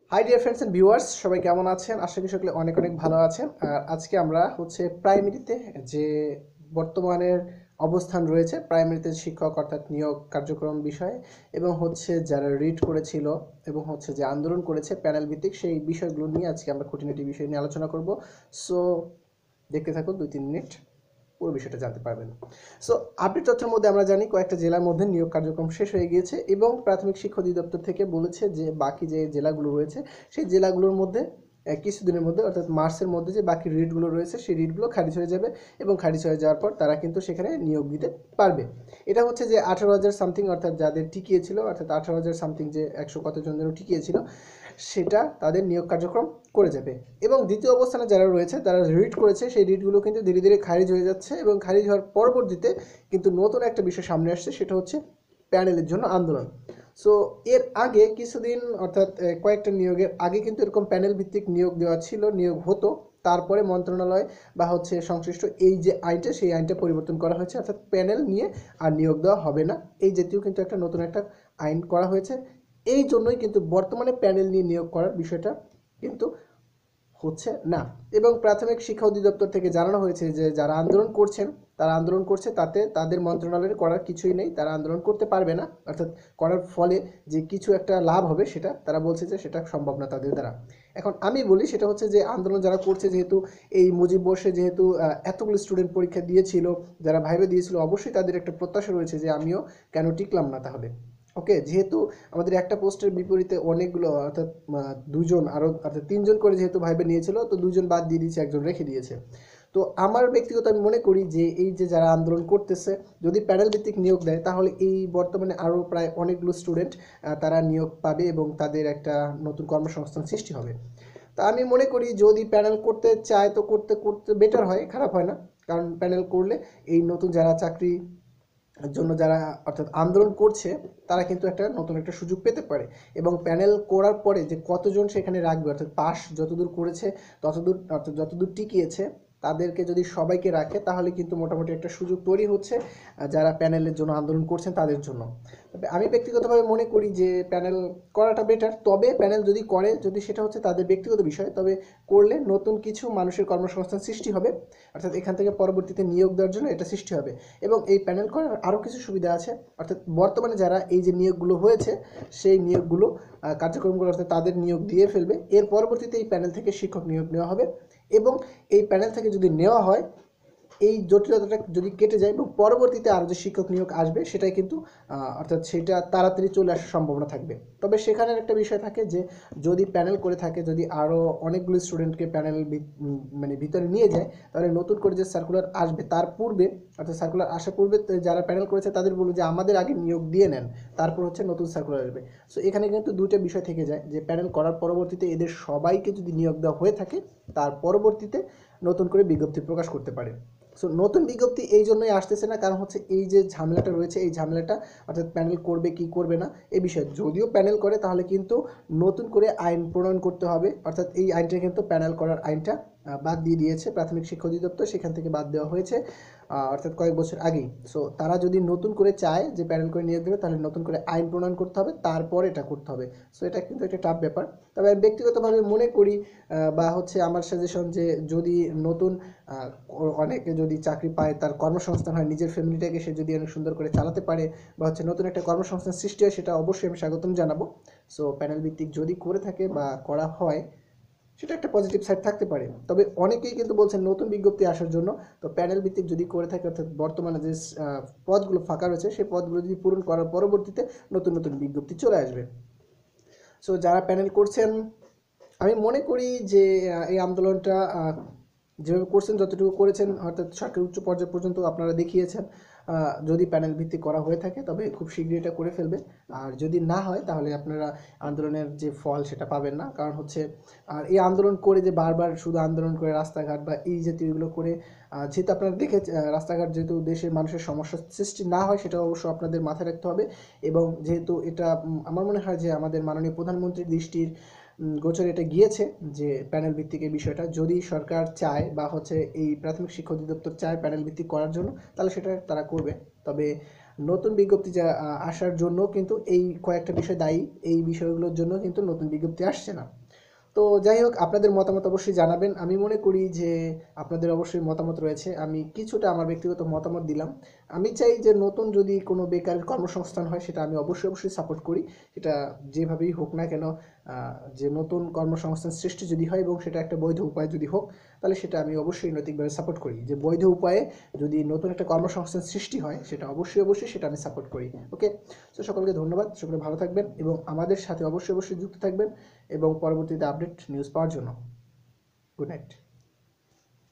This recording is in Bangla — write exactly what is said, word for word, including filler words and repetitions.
High dear friends and viewers, সবাই কেমন আছেন? আশা করি সকলে অনেক অনেক ভালো আছেন। আর আজকে আমরা হচ্ছে প্রাইমারিতে যে বর্তমানের অবস্থান রয়েছে, প্রাইমারিতে শিক্ষক অর্থাৎ নিয়োগ কার্যক্রম বিষয়ে এবং হচ্ছে যারা রিড করেছিল এবং হচ্ছে যে আন্দোলন করেছে প্যানেল ভিত্তিক, সেই বিষয়গুলো নিয়ে আজকে আমরা খুঁটিনাটি বিষয় নিয়ে আলোচনা করব। সো দেখতে থাকুন, দুই তিন মিনিট পুরো বিষয়টা জানতে পারবেন। সো আপডেট তথ্যের মধ্যে আমরা জানি কয়েকটা জেলার মধ্যে নিয়োগ কার্যক্রম শেষ হয়ে গিয়েছে এবং প্রাথমিক শিক্ষা অধিদপ্তর থেকে বলেছে যে বাকি যে জেলাগুলো রয়েছে সেই জেলাগুলোর মধ্যে আহ, কিছুদিনের মধ্যে অর্থাৎ মার্চের মধ্যে যে বাকি রিটগুলো রয়েছে সেই রিটগুলো খারিজ হয়ে যাবে এবং খারিজ হয়ে যাওয়ার পর তারা কিন্তু সেখানে নিয়োগ দিতে পারবে। এটা হচ্ছে যে আঠারো হাজার সামথিং অর্থাৎ যাদের টিকিয়েছিল, অর্থাৎ আঠারো হাজার সামথিং যে একশো কতজন যেন টিকিয়েছিল, সেটা তাদের নিয়োগ কার্যক্রম করে যাবে। এবং দ্বিতীয় অবস্থানে যারা রয়েছে তারা রিট করেছে, সেই রিটগুলো কিন্তু ধীরে ধীরে খারিজ হয়ে যাচ্ছে এবং খারিজ হওয়ার পরবর্তীতে কিন্তু নতুন একটা বিষয় সামনে আসছে, সেটা হচ্ছে প্যানেলের জন্য আন্দোলন। সো এর আগে কিছুদিন অর্থাৎ আহ, কয়েকটা নিয়োগের আগে কিন্তু এরকম প্যানেল ভিত্তিক নিয়োগ দেওয়া ছিল, নিয়োগ হতো। তারপরে মন্ত্রণালয় বা হচ্ছে সংশ্লিষ্ট এই যে আইনটা, সেই আইনটা পরিবর্তন করা হয়েছে, অর্থাৎ প্যানেল নিয়ে আর নিয়োগ দেওয়া হবে না, এই জাতীয় কিন্তু একটা নতুন একটা আইন করা হয়েছে। এই জন্যই কিন্তু বর্তমানে প্যানেল নিয়ে নিয়োগ করার বিষয়টা কিন্তু হচ্ছে না। এবং প্রাথমিক শিক্ষা অধিদপ্তর থেকে জানানো হয়েছে যে যারা আন্দোলন করছেন, তারা আন্দোলন করছে, তাতে তাদের মন্ত্রণালয়ের করার কিছুই নেই, তারা আন্দোলন করতে পারবে না, অর্থাৎ করার ফলে যে কিছু একটা লাভ হবে সেটা তারা বলছে যে সেটা সম্ভব না তাদের দ্বারা। এখন আমি বলি সেটা হচ্ছে যে আন্দোলন যারা করছে, যেহেতু এই মুজিব বর্ষে যেহেতু আহ, এতগুলো স্টুডেন্ট পরীক্ষা দিয়েছিল, যারা ভাইবে দিয়েছিল, অবশ্যই তাদের একটা প্রত্যাশা রয়েছে যে আমিও কেন টিকলাম না তাহলে। ওকে, যেহেতু আমাদের একটা পোস্টের বিপরীতে অনেকগুলো অর্থাৎ আহ, দুজন আরও অর্থাৎ তিনজন করে যেহেতু ভাইবে নিয়েছিল, তো দুজন বাদ দিয়ে দিয়েছে, একজন রেখে দিয়েছে। তো আমার ব্যক্তিগত আমি মনে করি যে এই যে যারা আন্দোলন করতেছে, যদি প্যানেল ভিত্তিক নিয়োগ দেয় তাহলে এই বর্তমানে আরও প্রায় অনেকগুলো স্টুডেন্ট তারা নিয়োগ পাবে এবং তাদের একটা নতুন কর্মসংস্থান সৃষ্টি হবে। তা আমি মনে করি যদি প্যানেল করতে চায় তো করতে করতে বেটার হয়, খারাপ হয় না। কারণ প্যানেল করলে এই নতুন যারা চাকরি জন্য যারা অর্থাৎ আন্দোলন করছে, তারা কিন্তু একটা নতুন একটা সুযোগ পেতে পারে। এবং প্যানেল করার পরে যে কতজন সেখানে রাখবে, অর্থাৎ পাস যতদূর করেছে ততদূর অর্থাৎ যতদূর টিকিয়েছে, তাদেরকে যদি সবাইকে রাখে তাহলে কিন্তু মোটামুটি একটা সুযোগ তৈরি হচ্ছে আহ, যারা প্যানেলের জন্য আন্দোলন করছেন তাদের জন্য। তবে আমি ব্যক্তিগতভাবে মনে করি যে প্যানেল করাটা বেটার। তবে প্যানেল যদি করে, যদি সেটা হচ্ছে তাদের ব্যক্তিগত বিষয়, তবে করলে নতুন কিছু মানুষের কর্মসংস্থান সৃষ্টি হবে, অর্থাৎ এখান থেকে পরবর্তীতে নিয়োগ দেওয়ার জন্য এটা সৃষ্টি হবে। এবং এই প্যানেল করার আরও কিছু সুবিধা আছে, অর্থাৎ বর্তমানে যারা এই যে নিয়োগগুলো হয়েছে সেই নিয়োগগুলো আহ, কার্যক্রমগুলো অর্থাৎ তাদের নিয়োগ দিয়ে ফেলবে, এর পরবর্তীতে এই প্যানেল থেকে শিক্ষক নিয়োগ নেওয়া হবে। এবং এই প্যানেল থেকে যদি নেওয়া হয়, এই জটিলতাটা যদি কেটে যায় এবং পরবর্তীতে আরও যে শিক্ষক নিয়োগ আসবে সেটাই কিন্তু আহ, অর্থাৎ সেটা তাড়াতাড়ি চলে আসার সম্ভাবনা থাকবে। তবে সেখানে একটা বিষয় থাকে যে যদি প্যানেল করে থাকে, যদি আরও অনেকগুলো স্টুডেন্টকে প্যানেল মানে ভিতরে নিয়ে যায়, তাহলে নতুন করে যে সার্কুলার আসবে তার পূর্বে, অর্থাৎ সার্কুলার আসার পূর্বে তো যারা প্যানেল করেছে তাদের বলবো যে আমাদের আগে নিয়োগ দিয়ে নেন, তারপর হচ্ছে নতুন সার্কুলার আসবে। সো এখানে কিন্তু দুইটা বিষয় থেকে যায় যে প্যানেল করার পরবর্তীতে এদের সবাইকে যদি নিয়োগ দেওয়া হয়ে থাকে, তার পরবর্তীতে নতুন করে বিজ্ঞপ্তি প্রকাশ করতে পারে। সো নতুন বিজ্ঞপ্তি এই জন্যই আসতেছে না, কারণ হচ্ছে এই যে ঝামেলাটা রয়েছে, এই ঝামেলাটা অর্থাৎ প্যানেল করবে কি করবে না এই বিষয়ে, যদিও প্যানেল করে তাহলে কিন্তু নতুন করে আইন প্রণয়ন করতে হবে, অর্থাৎ এই আইনটা কিন্তু প্যানেল করার আইনটা আহ, বাদ দিয়ে দিয়েছে প্রাথমিক শিক্ষা অধিদপ্তর, সেখান থেকে বাদ দেওয়া হয়েছে আহ, অর্থাৎ কয়েক বছর আগেই। সো তারা যদি নতুন করে চায় যে প্যানেল করে নিয়োগ দেবে, তাহলে নতুন করে আইন প্রণয়ন করতে হবে, তারপর এটা করতে হবে। সো এটা কিন্তু একটা টাফ ব্যাপার। তবে আমি ব্যক্তিগতভাবে মনে করি আহ, বা হচ্ছে আমার সাজেশন যে যদি নতুন আহ, অনেকে যদি চাকরি পায়, তার কর্মসংস্থান হয়, নিজের ফ্যামিলিটাকে সে যদি অনেক সুন্দর করে চালাতে পারে বা হচ্ছে নতুন একটা কর্মসংস্থান সৃষ্টি হয়, সেটা অবশ্যই আমি স্বাগতম জানাবো। সো প্যানেল ভিত্তিক যদি করে থাকে বা করা হয়, সেটা একটা পজিটিভ সাইড থাকতে পারে। তবে অনেকেই কিন্তু বলছেন নতুন বিজ্ঞপ্তি আসার জন্য, তো প্যানেল ভিত্তিক যদি করে থাকে অর্থাৎ বর্তমানে যে আহ, পদগুলো ফাঁকা রয়েছে সেই পদগুলো যদি পূরণ করার পরবর্তীতে নতুন নতুন বিজ্ঞপ্তি চলে আসবে। সো যারা প্যানেল করছেন, আমি মনে করি যে আহ, এই আন্দোলনটা আহ, যেভাবে করছেন, যতটুকু করেছেন অর্থাৎ সরকার উচ্চ পর্যায় পর্যন্ত আপনারা দেখিয়েছেন, আহ, যদি প্যানেল ভিত্তিক করা হয়ে থাকে তবে খুব শীঘ্রই এটা করে ফেলবে। আর যদি না হয় তাহলে আপনারা আন্দোলনের যে ফল সেটা পাবেন না, কারণ হচ্ছে আর এই আন্দোলন করে যে বারবার শুধু আন্দোলন করে রাস্তাঘাট বা এই জাতীয় এগুলো করে আহ, যেহেতু আপনারা দেখে রাস্তাঘাট যেহেতু দেশের মানুষের সমস্যার সৃষ্টি না হয়, সেটা অবশ্য আপনাদের মাথায় রাখতে হবে। এবং যেহেতু এটা উম, আমার মনে হয় যে আমাদের মাননীয় প্রধানমন্ত্রীর দৃষ্টির উম, গোচরে এটা গিয়েছে যে প্যানেল ভিত্তিক এই বিষয়টা যদি সরকার চায় বা হচ্ছে এই প্রাথমিক শিক্ষা অধিদপ্তর চায় প্যানেল ভিত্তিক করার জন্য, তাহলে সেটা তারা করবে। তবে নতুন বিজ্ঞপ্তি যা আহ, আসার জন্য কিন্তু এই কয়েকটা বিষয় দায়ী, এই বিষয়গুলোর জন্য কিন্তু নতুন বিজ্ঞপ্তি আসছে না। তো যাই হোক, আপনাদের মতামত অবশ্যই জানাবেন। আমি মনে করি যে আপনাদের অবশ্যই মতামত রয়েছে, আমি কিছুটা আমার ব্যক্তিগত মতামত দিলাম। আমি চাই যে নতুন যদি কোনো বেকারের কর্মসংস্থান হয় সেটা আমি অবশ্যই অবশ্যই সাপোর্ট করি। সেটা যেভাবেই হোক না কেন, আহ, যে নতুন কর্মসংস্থান সৃষ্টি যদি হয় এবং সেটা একটা বৈধ উপায় যদি হোক, তাহলে সেটা আমি অবশ্যই নৈতিকভাবে সাপোর্ট করি। যে বৈধ উপায়ে যদি নতুন একটা কর্মসংস্থান সৃষ্টি হয় সেটা অবশ্যই অবশ্যই সেটা আমি সাপোর্ট করি। ওকে, তো সকলকে ধন্যবাদ, সকলে ভালো থাকবেন এবং আমাদের সাথে অবশ্যই অবশ্যই যুক্ত থাকবেন এবং পরবর্তীতে আপডেট নিউজ পাওয়ার জন্য। Good night.